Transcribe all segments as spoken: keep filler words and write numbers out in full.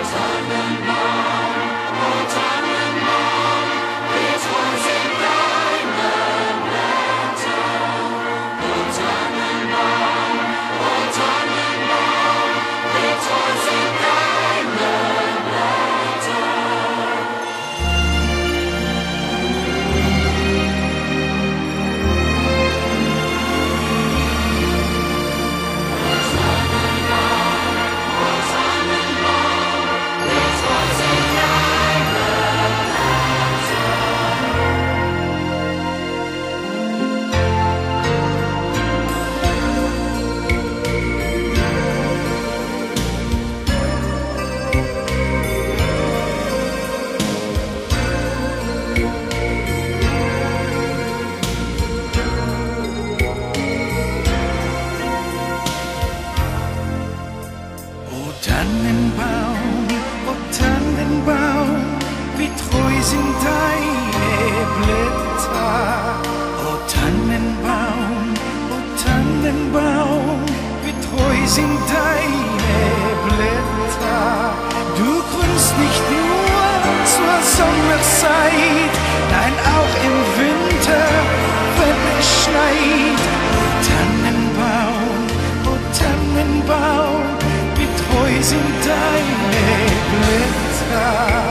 Tannenbaum, oh Tannenbaum, wie treu sind deine Blätter. Oh Tannenbaum, oh Tannenbaum, wie treu sind deine Blätter. Du grünst nicht nur zur Sommerzeit, nein auch im Winter, wenn es schneit. Oh Tannenbaum, oh Tannenbaum, wie treu sind deine Blätter.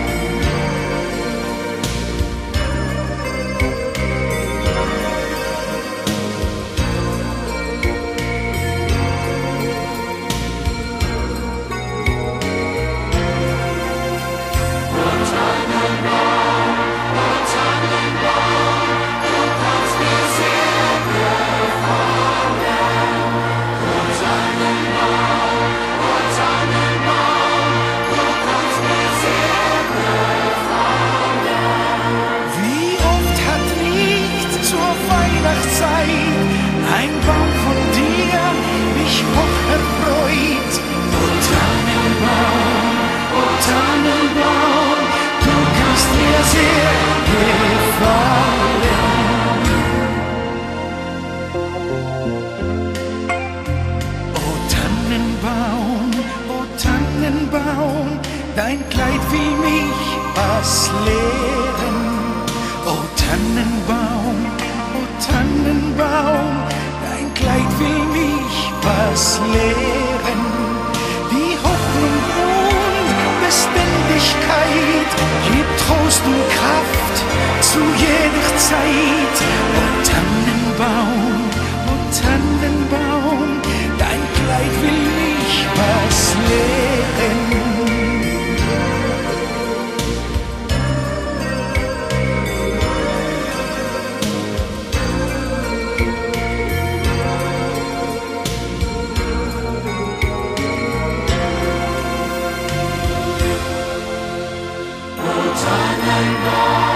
Ein Baum von dir mich hoch erfreut. Oh Tannenbaum, oh Tannenbaum, du kannst mir sehr gefallen. Oh Tannenbaum, oh Tannenbaum, dein Kleid will mich was lehren. Oh Tannenbaum, oh Tannenbaum, dein Kleid will mich was lehren. Die Hoffnung und Beständigkeit gibt Trost und Kraft zu jeder Zeit. Oh Tannenbaum, oh Tannenbaum, dein Kleid will mich was lehren. Tannenbaum.